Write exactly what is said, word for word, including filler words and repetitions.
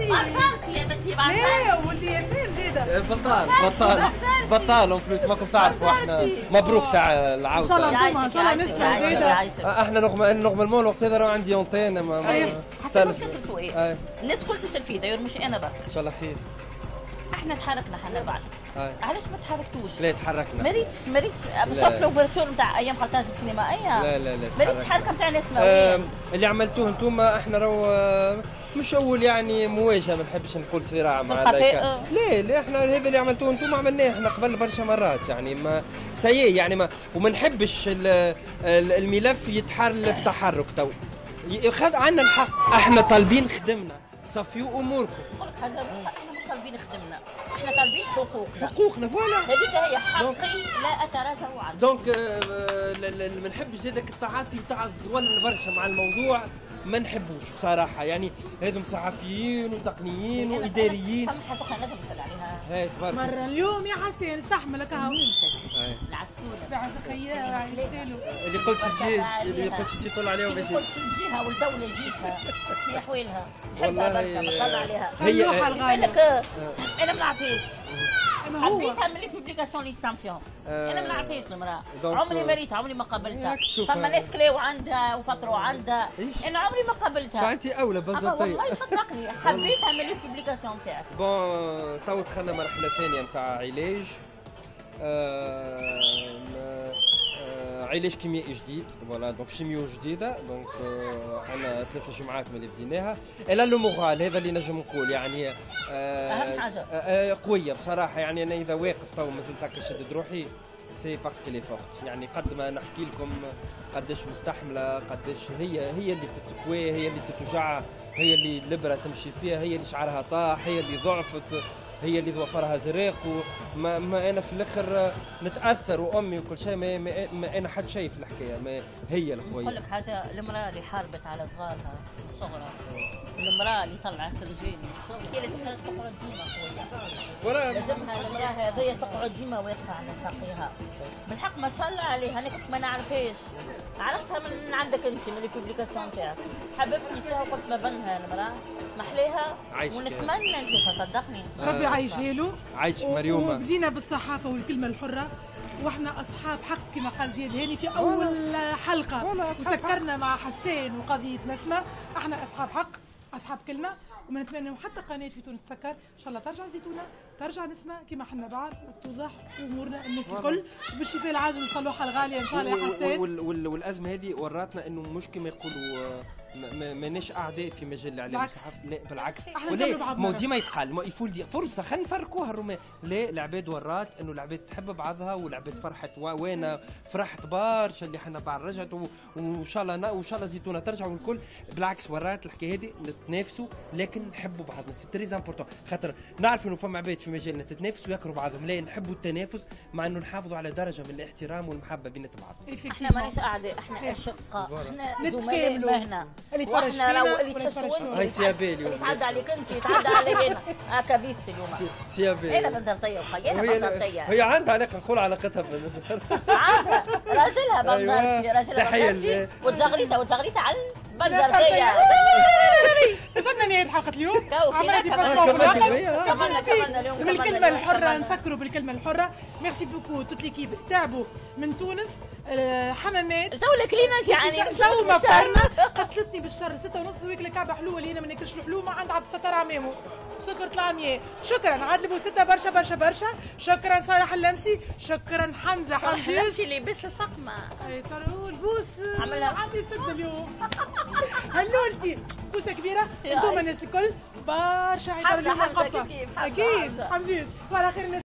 بطلتي يا بنتي بعد ليه ولدي فين زيدة؟ بطال بطال بطال اون بلوس ماكم تعرفوا احنا مبروك ساعة العودة. ان شاء الله انتم ان شاء الله نسمع زيدة. احنا نورمالمون الوقت هذا راه عندي اونتين. صحيح. حسيت تسال سؤال. الناس الكل تسال فيه داير مش انا برك. ان شاء الله خير. احنا تحركنا حنا بعد. علاش ما تحركتوش؟ لا تحركنا. مريت مريت بصف لوفرتور نتاع ايام قلتاز السينمائيه. لا لا لا مريت الحركه نتاع ناس ماويين. اللي عملتوه انتم احنا راهو مش اول يعني مواجهه، ما نحبش نقول صراع مع هذاك. ليه ليه احنا هذا اللي عملتوه انتم عملناه احنا قبل برشا مرات يعني ما سيء يعني ما وما نحبش الملف يتحرك تحرك تو. خد عندنا الحق، احنا طالبين خدمنا صفيوا اموركم. نقول لك حاجه، احنا مش طالبين خدمنا، احنا طالبين حقوقنا. حقوقنا فوالا، هذيك هي حقي لا اتراجع عنه. دونك ما نحبش هذاك التعاطي نتاع الزول برشا مع الموضوع، ما نحبوش بصراحه يعني. هذم صحفيين وتقنيين واداريين. فما حاجه اخرى نجم نسال عليها. هاي تبارك مره اليوم يا حسين استحملك هاو. العسوله بعث خيال عيشيلو اللي قلت تجي اللي قلت تجي طول عليها وباش قلت تجيها والدوله جيتها في احوالها نحبها برشا نطلع عليها. هي بالك انا ما نعرفش حبيتها من البوبليكاسيون اللي تفهم فيهم. انا ما نعرفش المراه، عمري ما ريتها، عمري ما قابلتها. فما ناس كلاو عندها وفطروا عندها، انا عمري ما قابلتها. ساعتي اولى بزطيه والله صدقني حبيتها من البوبليكاسيون تاعك. بون تو دخلنا مرحله ثانيه نتاع علاج. آه علاج كيميائي جديد، فوالا دونك شيميو جديده. دونك عندنا ثلاثة جمعات من اللي بديناها. الا لو مورال هذا اللي نجم نقول يعني اهم حاجه قويه بصراحه يعني. انا اذا واقف تو مازلت هكا شدد روحي سي باسكو لي فورت يعني. قد ما نحكي لكم قداش مستحمله، قداش هي هي اللي تتكوي، هي اللي تتوجع، هي اللي الابره تمشي فيها، هي اللي شعرها طاح، هي اللي ضعفت، هي اللي ضوافرها زريق. وما ما انا في الاخر نتاثر وامي وكل شيء، ما, ما, ما انا حد شيء في الحكايه. ما هي القويه. نقول لك حاجه، المراه اللي حاربت على صغارها من الصغرى، المراه اللي طلعت الجيل من الصغر، هي لازمها تقعد ديما قويه. لازمها المراه هذه تقعد ديما واقفه على ساقيها. بالحق ما شاء الله عليها. انا كنت ما نعرفهاش، عرفتها من عندك انت من البوبليكاسيون تاعك، حببتني فيها وقلت ما بنها المراه محليها ونتمنى نشوفها. صدقني ربي يعيشها له. عايش مريومه. وبدينا بالصحافه والكلمه الحره، واحنا اصحاب حق كما قال زياد هاني في اول حلقه، وسكرنا مع حسين وقضيه نسمه. احنا اصحاب حق، اصحاب كلمه، ونتمنى حتى قناه في تونس تسكر ان شاء الله، ترجع زيتونه، ترجع نسمه كما حنا بعد، توضح امورنا الناس الكل بالشفاء العاجل صلوحها الغاليه ان شاء الله يا حسين. والازمه هذه وراتنا انه مش كما يقولوا ماناش اعداء في مجال الاعلام الصحفي. لا بالعكس، احنا ديما يتقال ما يفول دي فرصه خلينا نفرقوها الرومان. لا العباد ورات انه العباد تحب بعضها، والعباد فرحت وانا فرحت برشا اللي حنا بعد رجعت، وان شاء الله وان شاء الله زيتونه ترجع والكل. بالعكس ورات الحكايه هذه نتنافسوا لكن نحبوا بعضنا. سي تري امبورتون، خاطر نعرف انه فما عباد في مجالنا تتنافسوا ويكرهوا بعضهم. لا نحبوا التنافس مع انه نحافظوا على درجه من الاحترام والمحبه بين بعض. احنا ماناش اعداء، احنا اشقاء، احنا زملاء مهنه. اللي تفرج فينا اللي تفرج هاي سيابيلي اللي يتعدى عليك انت يتعدى علي انا. هكا بيست اليوم سيابيلي. انا بنزرتيه وخي، انا بنزرتيه. هي عندها علاقه نقول علاقتها بنزرتيه. عندها راجلها بنزرتي، راجلها بنزرتي وتزغريتها وتزغريتها على البنزرتيه. وصلنا نهايه حلقه اليوم. عملنا كملنا كملنا اليوم بالكلمه الحره، نسكروا بالكلمه الحره. ميرسي بوكو توت ليكيب تعبوا من تونس. حمامات زولك لينا يعني سو ما فطرنا، قتلتني بالشر ستة ونص ويكله كعبه حلوه اللي هنا ما ناكلش الحلو، ما عند عبد الستار عمامو سكر طلع مية. شكرا عادل بوستة برشا برشا برشا. شكرا صالح اللمسي. شكرا حمزه حمزوس اللي لبس الفقمه. اي ترى البوس عملها عندي ست اليوم. هلولتي بوسه كبيره. انتم الناس الكل برشا عيد اليوم القفه اكيد. حمزوس صباح الخير الناس.